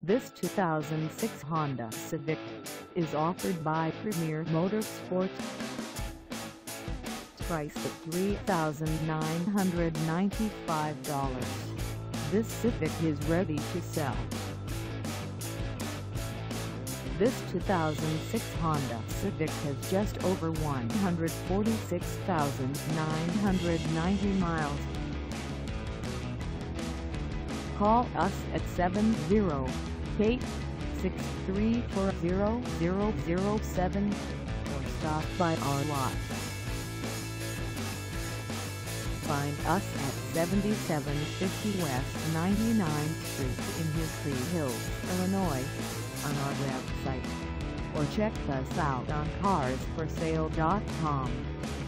This 2006 Honda Civic is offered by Premiere Motorsports. Priced at $3,995. This Civic is ready to sell. This 2006 Honda Civic has just over 146,990 miles. Call us at 708-634-0007 or stop by our lot. Find us at 7750 West 99th Street in Hickory Hills, Illinois, on our website, or check us out on carsforsale.com.